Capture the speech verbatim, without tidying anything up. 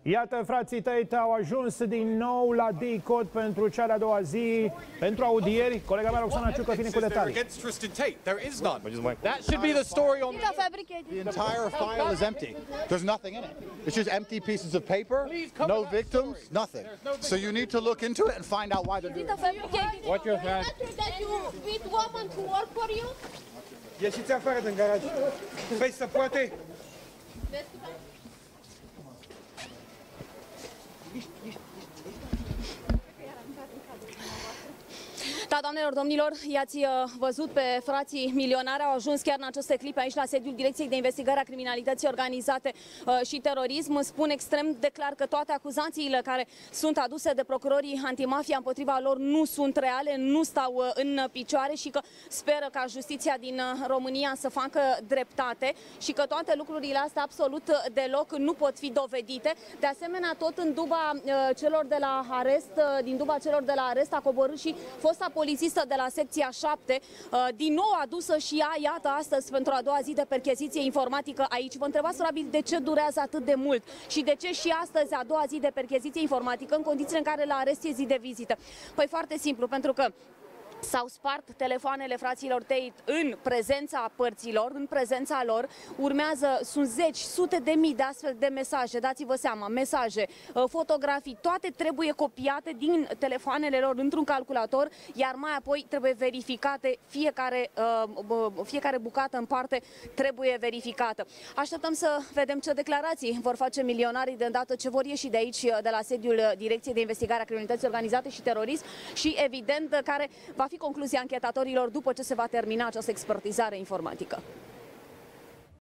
Iată, frații tăi au ajuns din nou la D-Code pentru cea de-a doua zi, pentru audieri. Colega mea, Roxana Ciucă, vine cu detalii. That should be the story on The entire file is empty. There's nothing in it. It's just empty pieces of paper, no victims, nothing. So you need to look into it and find out why they're doing it. What your hand? That you beat woman to work for you? Ieșiți afară din garaj. Păi se poate? Da, doamnelor, domnilor, i-ați văzut pe frații milionari, au ajuns chiar în aceste clipe aici la sediul Direcției de Investigare a Criminalității Organizate uh, și Terorism. Spun extrem de clar că toate acuzațiile care sunt aduse de procurorii antimafia împotriva lor nu sunt reale, nu stau uh, în picioare și că speră ca justiția din uh, România să facă dreptate și că toate lucrurile astea absolut deloc nu pot fi dovedite. De asemenea, tot în duba uh, celor de la arest, uh, din duba celor de la arest a coborât și fosta polițistă de la secția șapte, din nou adusă și ea, iată, astăzi pentru a doua zi de percheziție informatică aici. Vă întrebați probabil de ce durează atât de mult și de ce și astăzi a doua zi de percheziție informatică în condițiile în care la arest e zi de vizită. Păi foarte simplu, pentru că s-au spart telefoanele fraților tăi în prezența părților, în prezența lor. Urmează, sunt zeci, sute de mii de astfel de mesaje, dați-vă seama, mesaje, fotografii, toate trebuie copiate din telefoanele lor într-un calculator, iar mai apoi trebuie verificate, fiecare, fiecare bucată în parte trebuie verificată. Așteptăm să vedem ce declarații vor face milionarii de îndată ce vor ieși de aici, de la sediul Direcției de Investigare a Criminalității Organizate și Terorism și, evident, care va fi concluzia anchetatorilor după ce se va termina această expertizare informatică.